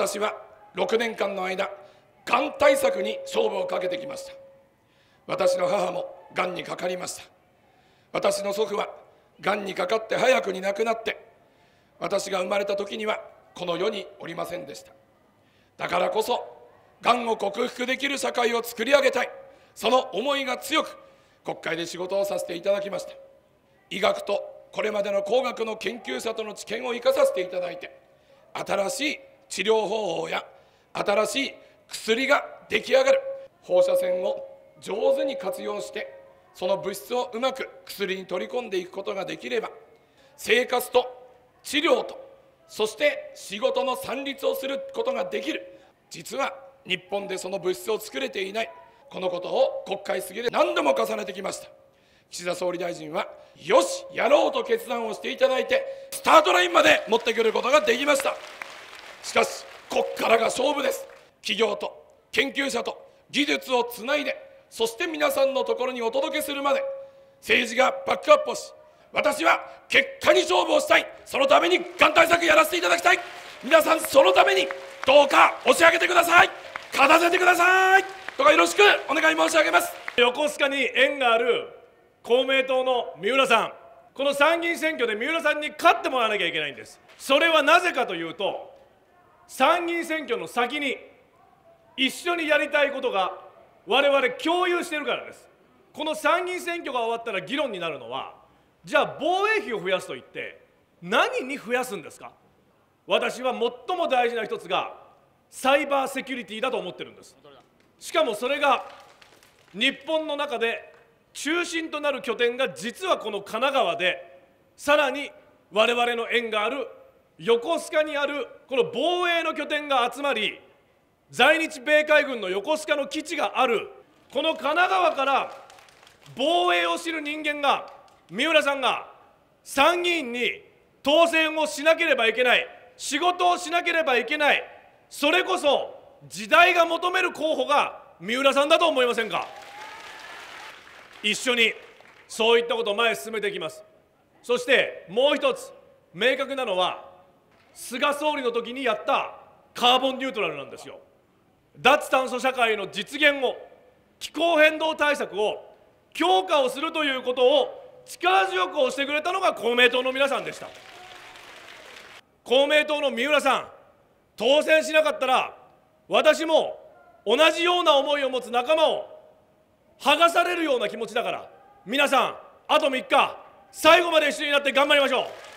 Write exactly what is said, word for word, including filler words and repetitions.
私はろくねんかんの間、がん対策に勝負をかけてきました。私の母もがんにかかりました。私の祖父はがんにかかって早くに亡くなって、私が生まれた時にはこの世におりませんでした。だからこそ、がんを克服できる社会を作り上げたい、その思いが強く、国会で仕事をさせていただきました。医学とこれまでの工学の研究者との知見を生かさせていただいて、新しい治療方法や新しい薬が出来上がる、放射線を上手に活用して、その物質をうまく薬に取り込んでいくことができれば、生活と治療と、そして仕事の三立をすることができる。実は日本でその物質を作れていない、このことを国会質疑で何度も重ねてきました。岸田総理大臣は、よし、やろうと決断をしていただいて、スタートラインまで持ってくることができました。しかし、ここからが勝負です。企業と研究者と技術をつないで、そして皆さんのところにお届けするまで、政治がバックアップをし、私は結果に勝負をしたい、そのためにがん対策やらせていただきたい、皆さん、そのためにどうか押し上げてください、勝たせてくださいとかよろしくお願い申し上げます。 横須賀に縁がある公明党の三浦さん、この参議院選挙で三浦さんに勝ってもらわなきゃいけないんです。それはなぜかというと、参議院選挙の先に一緒にやりたいことが我々共有しているからです。この参議院選挙が終わったら議論になるのは、じゃあ防衛費を増やすと言って何に増やすんですか。私は最も大事な一つがサイバーセキュリティだと思ってるんです。しかもそれが日本の中で中心となる拠点が実はこの神奈川で、さらに我々の縁がある横須賀にあるこの防衛の拠点が集まり、在日米海軍の横須賀の基地があるこの神奈川から防衛を知る人間が、三浦さんが参議院に当選をしなければいけない、仕事をしなければいけない、それこそ時代が求める候補が三浦さんだと思いませんか。一緒にそういったことを前へ進めていきます。そしてもう一つ明確なのは、菅総理の時にやったカーボンニュートラルなんですよ。脱炭素社会の実現を、気候変動対策を強化をするということを力強く押してくれたのが公明党の皆さんでした。公明党の三浦さん、当選しなかったら、私も同じような思いを持つ仲間を剥がされるような気持ちだから、皆さん、あとみっか、最後まで一緒になって頑張りましょう。